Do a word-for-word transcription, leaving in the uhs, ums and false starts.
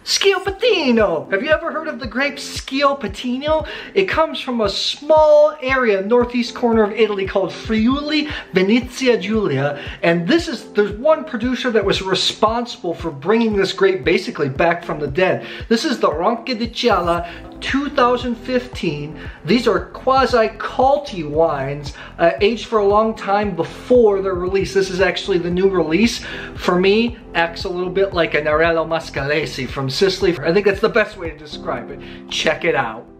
Schioppettino! Have you ever heard of the grape Schioppettino? It comes from a small area, northeast corner of Italy called Friuli-Venezia, Giulia. And this is, there's one producer that was responsible for bringing this grape basically back from the dead. This is the Ronci di Cialla two thousand fifteen. These are quasi-culty wines, uh, aged for a long time before their release. This is actually the new release. For me, acts a little bit like a Nerello Mascalese from Sicily. I think that's the best way to describe it. Check it out.